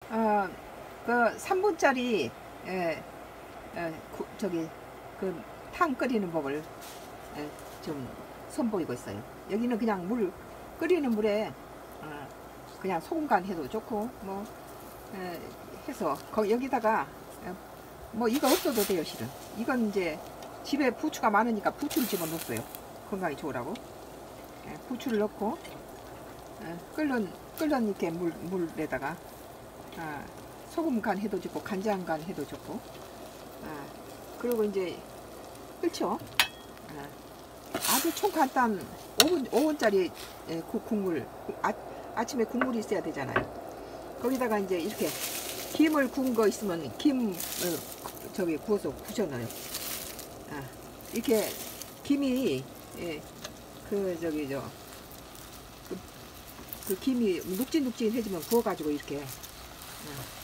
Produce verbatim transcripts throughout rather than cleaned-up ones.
어, 그 삼 분짜리 예, 예, 구- 저기 그 탕 끓이는 법을 예, 좀 선보이고 있어요. 여기는 그냥 물 끓이는 물에 어, 그냥 소금 간 해도 좋고 뭐 예, 해서 거 여기다가 예, 뭐 이거 없어도 돼요 실은. 이건 이제 집에 부추가 많으니까 부추를 집어 넣었어요. 건강에 좋으라고. 예, 부추를 넣고 예, 끓는 끓는 이렇게 물 물에다가 아, 소금 간 해도 좋고 간장 간 해도 좋고 아, 그리고 이제 끓죠. 아, 아주 초간단 오 분 오 분짜리 국물 아, 아침에 국물이 있어야 되잖아요. 거기다가 이제 이렇게 김을 구운 거 있으면 김 어, 저기 구워서 부쳐 넣어요. 아, 이렇게 김이 예, 그 저기 저 그, 그 김이 눅진눅진해지면 구워가지고 이렇게 아,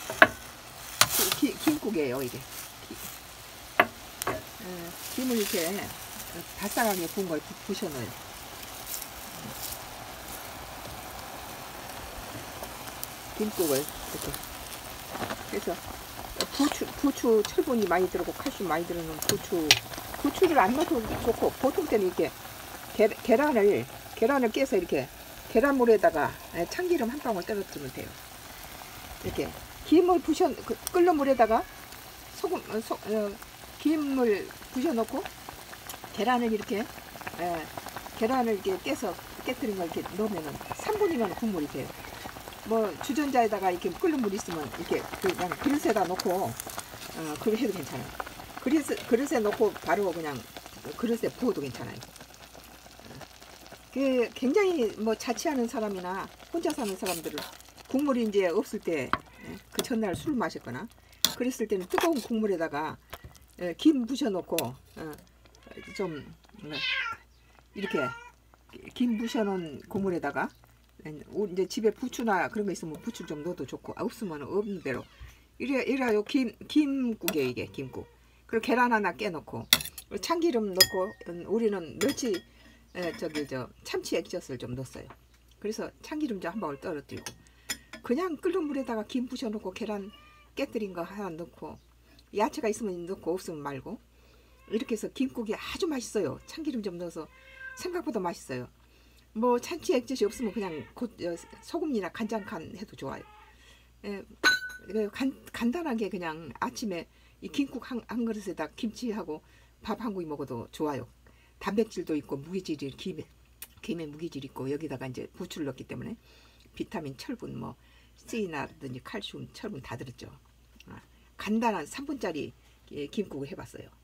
기, 김국이에요 이게. 기, 어, 김을 이렇게 바싹하게 구운 걸 부셔 넣어요. 김국을 이렇게. 그래서 부추, 부추 철분이 많이 들어고 칼슘 많이 들어는 부추, 부추를 안 넣어도 좋고 보통 때는 이렇게 계, 계란을 계란을 깨서 이렇게 계란물에다가 참기름 한 방울 떨어뜨리면 돼요. 이렇게 김을 부셔 그, 끓는 물에다가 소금 어, 소, 어, 김을 부셔 넣고 계란을 이렇게 에, 계란을 이렇게 깨서 깨뜨린 걸 이렇게 넣으면은 삼 분이면 국물이 돼요. 뭐 주전자에다가 이렇게 끓는 물 있으면 이렇게 그냥 그릇에다 놓고 어, 그렇게 해도 괜찮아요. 그릇, 그릇에 놓고 바로 그냥 그릇에 부어도 괜찮아요. 그 굉장히 뭐 자취하는 사람이나 혼자 사는 사람들은 국물이 이제 없을 때 그 전날 술 마셨거나 그랬을 때는 뜨거운 국물에다가 김 부셔 놓고 어, 좀 이렇게 김 부셔 놓은 국물에다가 이제 집에 부추나 그런 거 있으면 부추 좀 넣어도 좋고 없으면 없는 대로 이래 이래요. 김 김국에 이게 김국. 그리고 계란 하나 깨놓고 참기름 넣고 우리는 멸치 에, 저기 저 참치 액젓을 좀 넣었어요. 그래서 참기름 좀 한 방울 떨어뜨리고 그냥 끓는 물에다가 김 부셔 놓고 계란 깨뜨린 거 하나 넣고 야채가 있으면 넣고 없으면 말고 이렇게 해서 김국이 아주 맛있어요. 참기름 좀 넣어서 생각보다 맛있어요. 뭐 참치 액젓이 없으면 그냥 소금이나 간장 간 해도 좋아요. 에, 간, 간단하게 그냥 아침에 이 김국 한, 한 그릇에다 김치하고 밥 한 공기 먹어도 좋아요. 단백질도 있고 무기질이 김에 김에 무기질 있고 여기다가 이제 부추를 넣기 때문에 비타민, 철분, 뭐 C나든지 칼슘, 철분 다 들었죠. 아, 간단한 삼 분짜리 김국을 해봤어요.